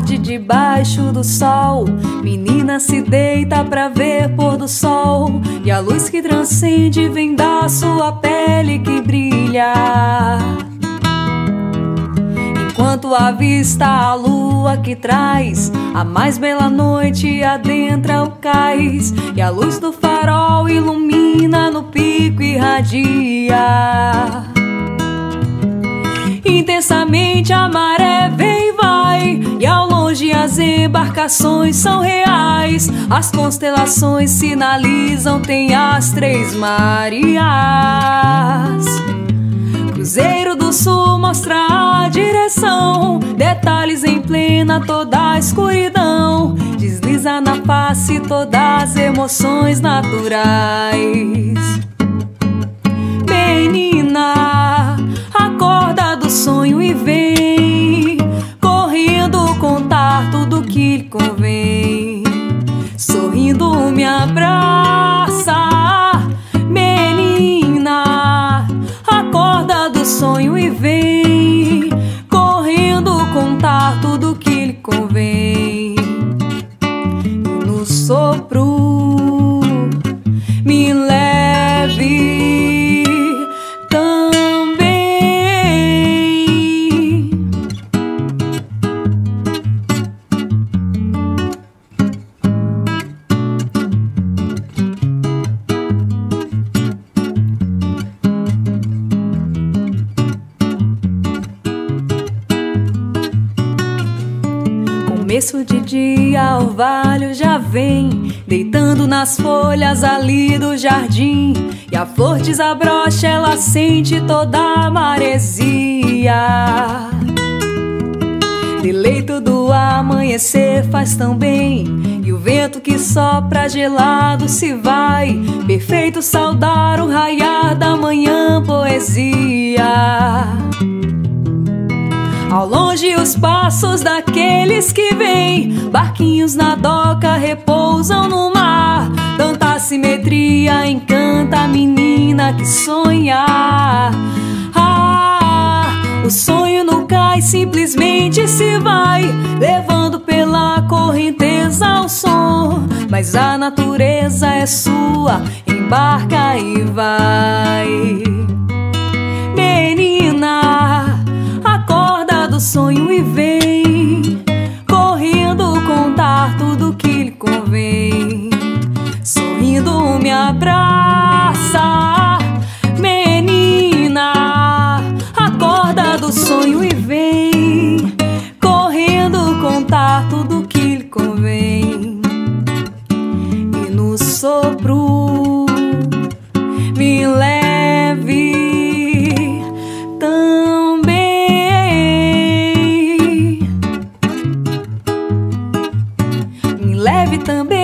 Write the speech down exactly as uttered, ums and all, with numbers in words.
tarde debaixo do sol, menina se deita pra ver pôr do sol, e a luz que transcende vem da sua pele que brilha. Enquanto avista a lua que traz a mais bela noite, adentra o cais, e a luz do farol ilumina no pico e irradia. Intensamente a maré vem e vai, e ao longe as embarcações são reais. As constelações sinalizam, tem as três Marias. Cruzeiro do Sul mostra a direção, detalhes em plena toda a escuridão. Desliza na face todas as emoções naturais. Menina, acorda do sonho e vem, correndo contar tudo que lhe convém. Sorrindo me abraça, menina, acorda do sonho e vem, correndo contar tudo que lhe convém. E no sopro me leve também. Começo de dia, orvalho já vem, deitando nas folhas ali do jardim, e a flor desabrocha, ela sente toda a maresia. Deleito do amanhecer faz tão bem, e o vento que sopra gelado se vai. Perfeito saudar o raiar da manhã, poesia. Ao longe os passos daqueles que vêm, barquinhos na doca repousam no mar. Tanta simetria encanta a menina que sonha. Ah, o sonho no cais simplesmente se vai, levando pela correnteza o som. Mas a natureza é sua, embarca e vai. Menina, acorda do sonho e vem, correndo contar tudo que lhe convém. Sorrindo me abraça, menina, acorda do sonho e vem, correndo contar tudo que lhe convém. E no sopro me leve também.